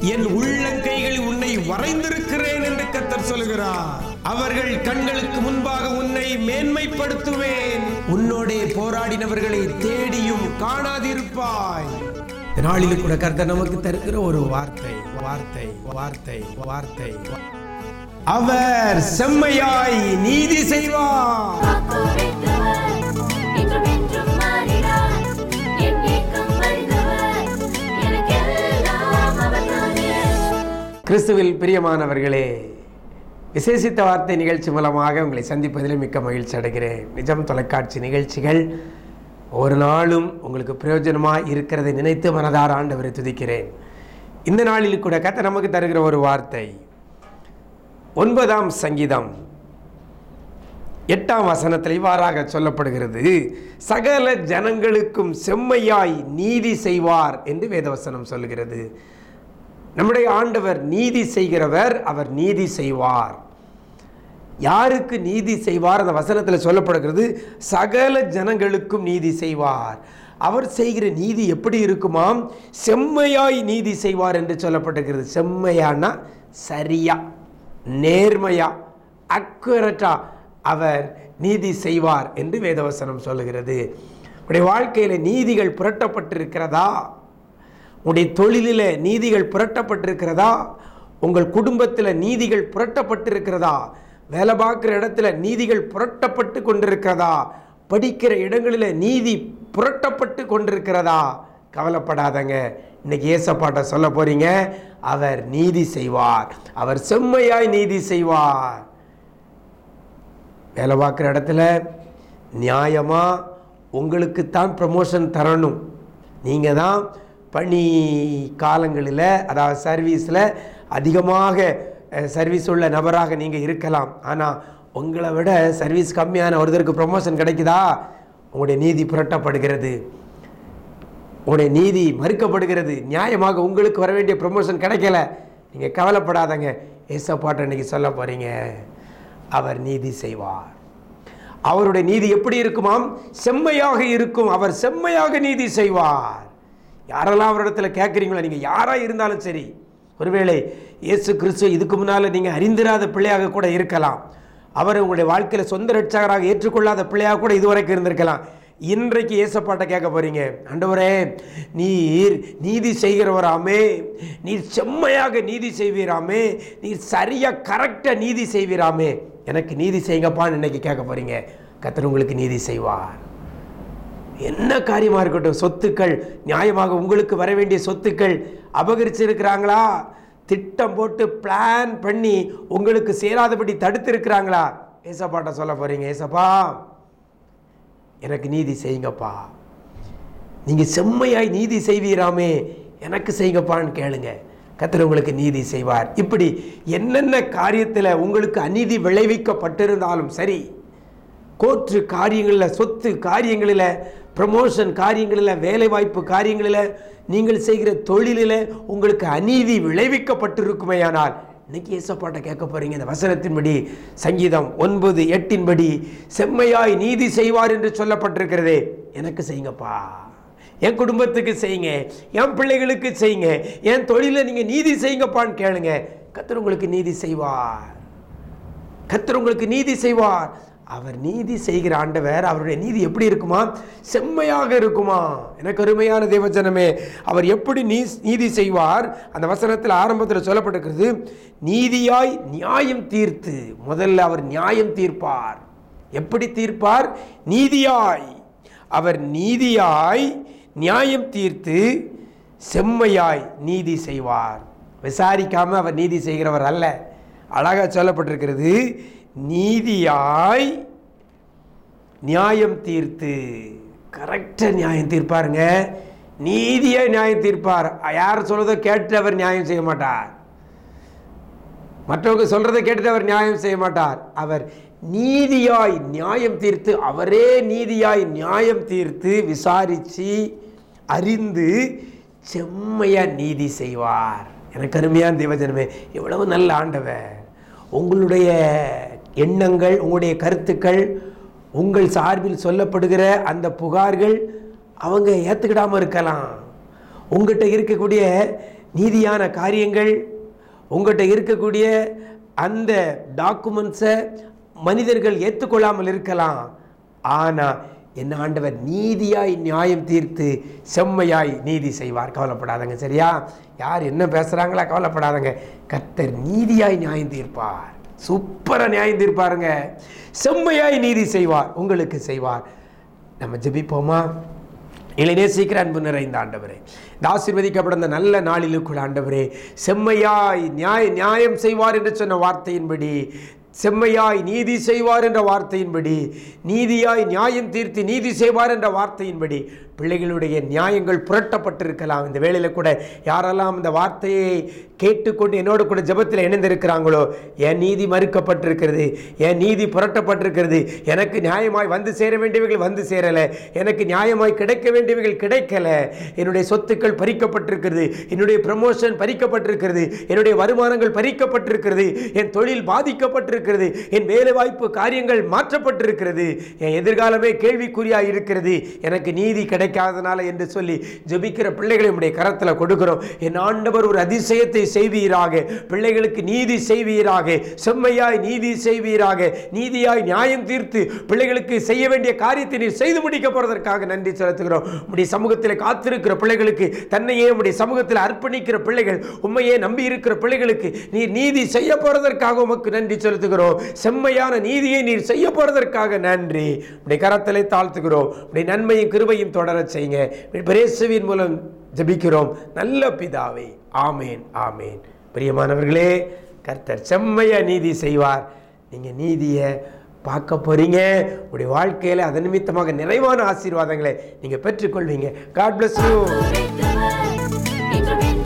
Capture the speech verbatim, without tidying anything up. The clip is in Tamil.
என் உள்ளங்கைகளில் உன்னை வரைந்திருக்கிறேன் என்று கர்த்தர் சொல்கிறார். அவர்கள் கண்களுக்கு முன்பாக உன்னை மேன்மைப்படுத்துவேன். உன்னோடே போராடினவர்களை தேடியும் காணாதிருப்பாய். நாளில் கூட கர்த்தர் நமக்கு தருகிற ஒரு வார்த்தை வார்த்தை வார்த்தை வார்த்தை அவர் செம்மையாய் நீதி செய்வார். கிறிஸ்துவில் பிரியமானவர்களே, விசேஷித்த வார்த்தை நிகழ்ச்சி மூலமாக உங்களை சந்திப்பதில் மிக்க மகிழ்ச்சி அடைகிறேன். நிஜம் தொலைக்காட்சி நிகழ்ச்சிகள் ஒரு நாளும் உங்களுக்கு பிரயோஜனமாக இருக்கிறதை நினைத்து மனதார ஆண்டவரை துதிக்கிறேன். இந்த நாளில் கூட கர்த்தர் நமக்கு தருகிற ஒரு வார்த்தை ஒன்பதாம் சங்கீதம் எட்டாம் வசனத்தில் இவ்வாறாக சொல்லப்படுகிறது, சகல ஜனங்களுக்கும் செம்மையாய் நீதி செய்வார் என்று வேதவசனம் சொல்லுகிறது. நம்முடைய ஆண்டவர் நீதி செய்கிறவர். அவர் நீதி செய்வார். யாருக்கு நீதி செய்வார்? அந்த வசனத்தில் சொல்லப்படுகிறது, சகல ஜனங்களுக்கும் நீதி செய்வார். அவர் செய்கிற நீதி எப்படி இருக்குமாம்? செம்மையாய் நீதி செய்வார் என்று சொல்லப்பட்டிருக்கிறது. செம்மையானா சரியா, நேர்மையா, அக்குரட்டா அவர் நீதி செய்வார் என்று வேதவசனம் சொல்லுகிறது. உடைய வாழ்க்கையில் நீதிகள் புரட்டப்பட்டிருக்கிறதா? உடைய தொழிலில் நீதிகள் புரட்டப்பட்டிருக்கிறதா? உங்கள் குடும்பத்தில் நீதிகள் புரட்டப்பட்டிருக்கிறதா? வேலை பார்க்குற இடத்துல நீதிகள் புரட்டப்பட்டு கொண்டிருக்கிறதா? படிக்கிற இடங்களில் நீதி புரட்டப்பட்டு கொண்டிருக்கிறதா? கவலைப்படாதங்க. இன்னைக்கு ஏசப்பாட்ட சொல்ல போறீங்க, அவர் நீதி செய்வார். அவர் செம்மையாய் நீதி செய்வார். வேலை பார்க்குற இடத்துல நியாயமாக உங்களுக்கு தான் ப்ரமோஷன் தரணும். நீங்கள் தான் பணி காலங்களில், அதாவது சர்வீஸில் அதிகமாக சர்வீஸ் உள்ள நபராக நீங்கள் இருக்கலாம். ஆனால் உங்களை விட சர்வீஸ் கம்மியான ஒருத்தருக்கு ப்ரமோஷன் கிடைக்குதா? உங்களுடைய நீதி புரட்டப்படுகிறது, உங்களுடைய நீதி மறுக்கப்படுகிறது. நியாயமாக உங்களுக்கு வர வேண்டிய ப்ரமோஷன் கிடைக்கல. நீங்கள் கவலைப்படாதங்க. ஏசப்பாட்ட இன்னைக்கு சொல்ல போகிறீங்க, அவர் நீதி செய்வார். அவருடைய நீதி எப்படி இருக்குமாம்? செம்மையாக இருக்கும். அவர் செம்மையாக நீதி செய்வார். யாரெல்லாம் அவரிடத்தில் கேட்குறீங்களோ, நீங்கள் யாராக இருந்தாலும் சரி, ஒருவேளை இயேசு கிறிஸ்துவ இதுக்கு முன்னால் நீங்கள் அறிந்திராத பிள்ளையாக கூட இருக்கலாம். அவர் உங்களுடைய வாழ்க்கையில் சொந்த ரட்சகராக ஏற்றுக்கொள்ளாத பிள்ளையாக கூட இதுவரைக்கும் இருந்திருக்கலாம். இன்றைக்கு ஏசப்பாட்ட கேட்க போகிறீங்க, ஆண்டவரே நீர் நீதி செய்கிறவராமே, நீர் செம்மையாக நீதி செய்வீராமே, நீர் சரியாக கரெக்டாக நீதி செய்வீராமே, எனக்கு நீதி செய்யுங்கப்பான்னு இன்னைக்கு கேட்க போகிறீங்க. கர்த்தர் உங்களுக்கு நீதி செய்வார். என்ன காரியமாக இருக்கட்டும், சொத்துக்கள் நியாயமாக உங்களுக்கு வர வேண்டிய சொத்துக்கள் அபகரிச்சிருக்கிறாங்களா? திட்டம் போட்டு பிளான் பண்ணி உங்களுக்கு சேராதபடி தடுத்து இருக்கிறாங்களா? ஏசப்பாட்ட சொல்ல போறீங்க, ஏசப்பா எனக்கு நீதி செய்யுங்கப்பா, நீங்கள் செம்மையாய் நீதி செய்வீராமே, எனக்கு செய்யுங்கப்பான்னு கேளுங்க. கர்த்தர் உங்களுக்கு நீதி செய்வார். இப்படி என்னென்ன காரியத்தில் உங்களுக்கு அநீதி விளைவிக்கப்பட்டிருந்தாலும் சரி, கோர்ட்டு காரியங்களில், சொத்து காரியங்களில், ப்ரமோஷன் காரியங்களில், வேலைவாய்ப்பு காரியங்களில், நீங்கள் செய்கிற தொழிலில் உங்களுக்கு அநீதி விளைவிக்கப்பட்டிருக்குமே ஆனால் இன்னைக்கு ஏசப்பாட்ட கேட்க போறீங்க. இந்த வசனத்தின்படி, சங்கீதம் ஒன்பது எட்டின்படி, செம்மையாய் நீதி செய்வார் என்று சொல்லப்பட்டிருக்கிறதே, எனக்கு செய்யுங்கப்பா, என் குடும்பத்துக்கு செய்யுங்க, என் பிள்ளைகளுக்கு செய்யுங்க, என் தொழிலை நீங்கள் நீதி செய்யுங்கப்பான்னு கேளுங்க. கர்த்தர் உங்களுக்கு நீதி செய்வார். கர்த்தர் உங்களுக்கு நீதி செய்வார். அவர் நீதி செய்கிற ஆண்டவர். அவருடைய நீதி எப்படி இருக்குமா? செம்மையாக இருக்குமா? எனக்கு அருமையான தேவஜனமே, அவர் எப்படி நீ நீதி செய்வார்? அந்த வசனத்தில் ஆரம்பத்தில் சொல்லப்பட்டிருக்கிறது, நீதியாய் நியாயம் தீர்த்து. முதல்ல அவர் நியாயம் தீர்ப்பார். எப்படி தீர்ப்பார்? நீதியாய். அவர் நீதியாய் நியாயம் தீர்த்து செம்மையாய் நீதி செய்வார். விசாரிக்காம அவர் நீதி செய்கிறவர் அல்ல. அழகாக சொல்லப்பட்டிருக்கிறது, நீதியாய் நியாயம் தீர்த்து. கரெக்டாக நியாயம் தீர்ப்பாருங்க. நீதியாய் நியாயம் தீர்ப்பார். யார் சொல்றதை கேட்டு அவர் நியாயம் செய்ய மாட்டார். மற்றவங்க சொல்றதை கேட்டு அவர் நியாயம் செய்ய மாட்டார். அவர் நீதியாய் நியாயம் தீர்த்து, அவரே நீதியாய் நியாயம் தீர்த்து விசாரித்து அறிந்து செம்மையா நீதி செய்வார். எனக்கு அருமையான தேவஜனமே, எவ்வளவு நல்ல ஆண்டவர். உங்களுடைய எண்ணங்கள், உங்களுடைய கருத்துக்கள், உங்கள் சார்பில் சொல்லப்படுகிற அந்த புகார்கள் அவங்க ஏற்றுக்கிடாமல் இருக்கலாம். உங்கள்கிட்ட இருக்கக்கூடிய நீதியான காரியங்கள், உங்கள்கிட்ட இருக்கக்கூடிய அந்த டாக்குமெண்ட்ஸை மனிதர்கள் ஏற்றுக்கொள்ளாமல் இருக்கலாம். ஆனால் என்ன ஆண்டவர் நீதியாய் நியாயம் தீர்த்து செம்மையாய் நீதி செய்வார். கவலைப்படாதங்க, சரியா? யார் என்ன பேசுகிறாங்களா கவலைப்படாதங்க. கர்த்தர் நீதியாய் நியாயம் தீர்ப்பார். சூப்பராக நியாயம் தீர்ப்பாருங்க. செம்மையாய் நீதி செய்வார், உங்களுக்கு செய்வார். நம்ம ஜெபிப்போமா? எங்களை நேசிக்கிற அன்பு நிறைந்த ஆண்டவரே, இந்த ஆசீர்வதிக்கப்பட்ட நல்ல நாளிலுக்குள் ஆண்டவரே, செம்மையாய் நியாய நியாயம் செய்வார் என்று சொன்ன வார்த்தையின்படி, செம்மையாய் நீதி செய்வார் என்ற வார்த்தையின்படி, நீதியாய் நியாயம் தீர்த்து நீதி செய்வார் என்ற வார்த்தையின்படி பிள்ளைகளுடைய நியாயங்கள் புரட்டப்பட்டிருக்கலாம். இந்த வேளையில் கூட யாரெல்லாம் இந்த வார்த்தையை கேட்டுக்கொண்டு என்னோடு கூட ஜெபத்தில் இணைந்திருக்கிறாங்களோ, என் நீதி மறுக்கப்பட்டிருக்கிறது, என் நீதி புரட்டப்பட்டிருக்கிறது, எனக்கு நியாயமாய் வந்து சேர வேண்டியவைகள் வந்து சேரலை, எனக்கு நியாயமாய் கிடைக்க வேண்டியவைகள் கிடைக்கலை, என்னுடைய சொத்துக்கள் பறிக்கப்பட்டிருக்கிறது, என்னுடைய ப்ரமோஷன் பறிக்கப்பட்டிருக்கிறது, என்னுடைய வருமானங்கள் பறிக்கப்பட்டிருக்கிறது, என் தொழில் பாதிக்கப்பட்டிருக்கிறது, என் வேலை வாய்ப்பு காரியங்கள் மாற்றப்பட்டிருக்கிறது, என் எதிர்காலமே கேள்விக்குறியாக இருக்கிறது, எனக்கு நீதி கிடைக்காதனால என்று சொல்லி ஜெபிக்கிற பிள்ளைகளை உடைய கரத்தில் கொடுக்கிறோம். என் ஆண்டவர் ஒரு அதிசயத்தை செய்வீராக, பிள்ளைகளுக்கு நீதி செய்வீராக, செம்மையாய் நீதி செய்வீராக, நீதியாய் நியாயம் தீர்த்து பிள்ளைகளுக்கு செய்ய வேண்டிய காரியத்தை நீர் செய்து முடிக்க போறதற்காக நன்றி செலுத்துகிறோம். உடைய சமூகத்தில் காத்திருக்கிற பிள்ளைகளுக்கு, தன்னையே உடைய சமூகத்தில் அர்ப்பணிக்கிற பிள்ளைகள், உண்மையே நம்பி இருக்கிற பிள்ளைகளுக்கு நீர் நீதி செய்ய போறதற்காக உமக்கு நன்றி செலுத்துகிறோம். செம்மையான நீதியை நீர் செய்ய போறதற்காக நன்றி. உடைய கரத்திலே தாழ்த்துகிறோம். உடைய நன்மையும் கிருபையும் தொடர செய்யுங்க. இயேசுவின் மூலம் ஜெபிக்கிறோம் நல்ல பிதாவே, ஆமேன் ஆமேன். பிரியமானவர்களே, கர்த்தர் செம்மையா நீதி செய்வார். நீங்க நீதியை பார்க்க போறீங்க. உங்களுடைய வாழ்க்கையில அதன் நிமித்தமாக நிறைவான ஆசீர்வாதங்களை நீங்க பெற்றுக்கொள்வீங்க. God bless you.